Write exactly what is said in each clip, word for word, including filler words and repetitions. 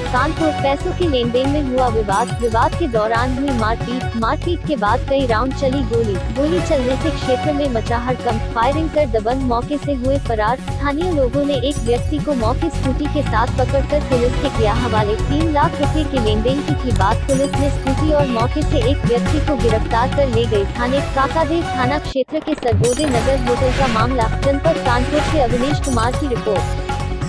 कानपुर पैसों के लेन देन में हुआ विवाद विवाद के दौरान हुई मारपीट मारपीट के बाद कई राउंड चली गोली गोली चलने से क्षेत्र में मचा हड़कंप। फायरिंग कर दबंग मौके से हुए फरार। स्थानीय लोगों ने एक व्यक्ति को मौके स्कूटी के साथ पकड़कर पुलिस के किया हवाले। तीन लाख रुपए के लेन देन की थी बात। पुलिस ने स्कूटी और मौके से एक व्यक्ति को गिरफ्तार कर ले गई। थाने काकादेव थाना क्षेत्र के सरगोदे नगर होटल का मामला। जनपद कानपुर से अविनेश कुमार की रिपोर्ट।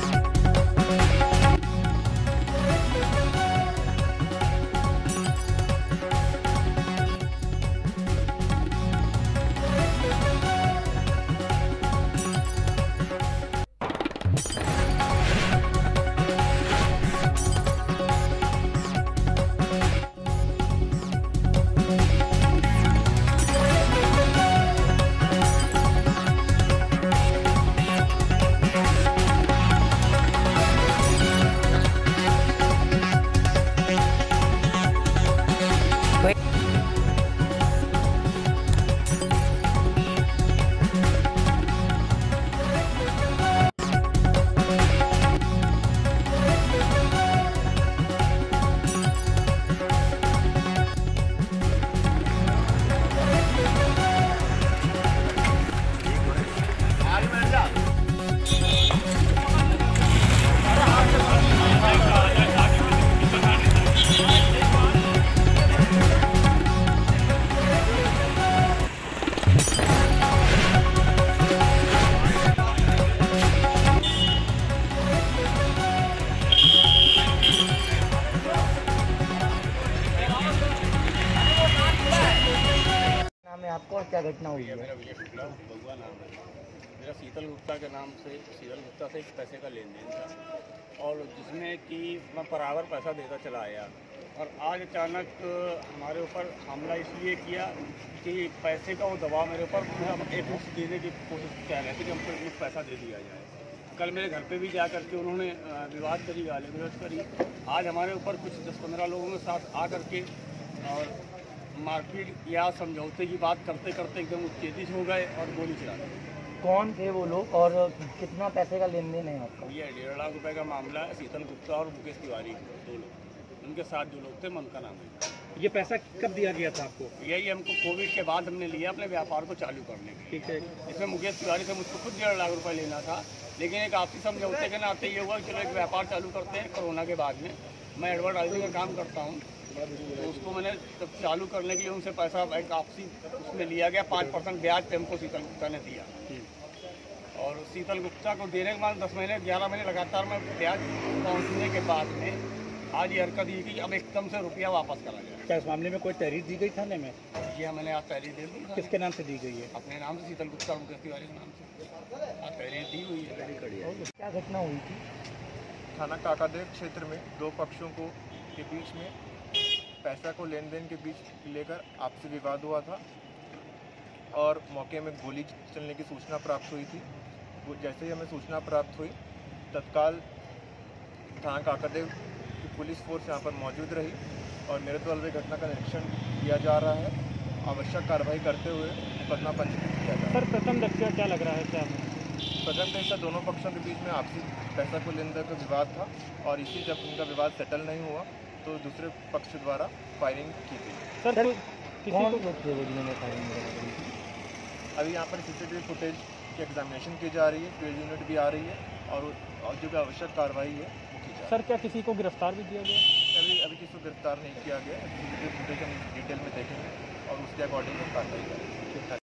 आपको और क्या घटना हुई है? मेरा विजय शुक्ला बउआ नाम है। मेरा शीतल गुप्ता के नाम से शीतल गुप्ता से एक पैसे का लेन देन था और जिसमें कि मैं बराबर पैसा देता चला आया और आज अचानक हमारे ऊपर हमला इसलिए किया कि पैसे का वो दबाव मेरे ऊपर एक मुश्त देने की कोशिश कर रहे थे कि हमको एक पैसा दे दिया जाए। कल मेरे घर पे भी जा करके उन्होंने विवाद करी, गाली गलौज करी। आज हमारे ऊपर कुछ दस पंद्रह लोगों के साथ आ करके और मारपीट या समझौते की बात करते करते एकदम उत्तेजित हो गए और गोली चला दी। कौन थे वो लोग और कितना पैसे का लेन देन है आपका? ये डेढ़ लाख रुपए का मामला है। शीतल गुप्ता और मुकेश तिवारी दो लोग, उनके साथ जो लोग थे मन का नाम है। ये पैसा कब दिया गया था आपको? यही हमको कोविड के बाद हमने लिया अपने व्यापार को चालू करने के। ठीक है। इसमें मुकेश तिवारी से मुझको खुद डेढ़ लाख रुपए लेना था, लेकिन एक आपसी समझौते के नाते ये हुआ कि चलो एक व्यापार चालू करते हैं। कोरोना के बाद में मैं एडवर्टाइजिंग का काम करता हूँ, तो उसको मैंने तब चालू करने के लिए उनसे पैसा एक आपसी उसमें लिया गया। पाँच परसेंट ब्याज पे हमको शीतल गुप्ता ने दिया और शीतल गुप्ता को देने के बाद दस महीने ग्यारह महीने लगातार मैं ब्याज पहुँचने के बाद में आज ये हरकत ये कि अब एकदम से रुपया वापस करा गया। क्या इस मामले में कोई तहरीर दी गई थाने में? जी हाँ, मैंने आज तहरीर दे दी। किसके नाम से दी गई है? अपने नाम से शीतल गुप्ता और मुकेश तिवारी के नाम से आज तहरीर दी हुई है। क्या घटना हुई थी? थाना काकादेव क्षेत्र में दो पक्षों को के बीच में पैसा को लेन देन के बीच लेकर आपसी विवाद हुआ था और मौके में गोली चलने की सूचना प्राप्त हुई थी। जैसे ही हमें सूचना प्राप्त हुई तत्काल थाना काकादेव की पुलिस फोर्स यहाँ पर मौजूद रही और मेरे द्वारा घटना का निरीक्षण किया जा रहा है। आवश्यक कार्रवाई करते हुए मुकदमा पंजीकृत किया जा रहा है। सर, प्रथम दृष्टया क्या लग रहा है? क्या प्रथम दृष्टया दोनों पक्षों के बीच में आपसी पैसा को लेन देन का विवाद था और इसी जब उनका विवाद सेटल नहीं हुआ तो दूसरे पक्ष द्वारा फायरिंग की गई। सर, कौन लोग थे वो जिन्होंने फायरिंग की? अभी यहाँ पर सीसीटीवी फुटेज की एग्जामिनेशन की जा रही है, फील्ड यूनिट भी आ रही है और, और जो भी आवश्यक कार्रवाई है वो की जा रही है। सर, क्या किसी को गिरफ्तार भी किया गया? अभी अभी किसी को गिरफ्तार नहीं किया गया। सीसीटीवी फुटेज हम डिटेल में देखेंगे और उसके अकॉर्डिंग हम कार्रवाई करेंगे।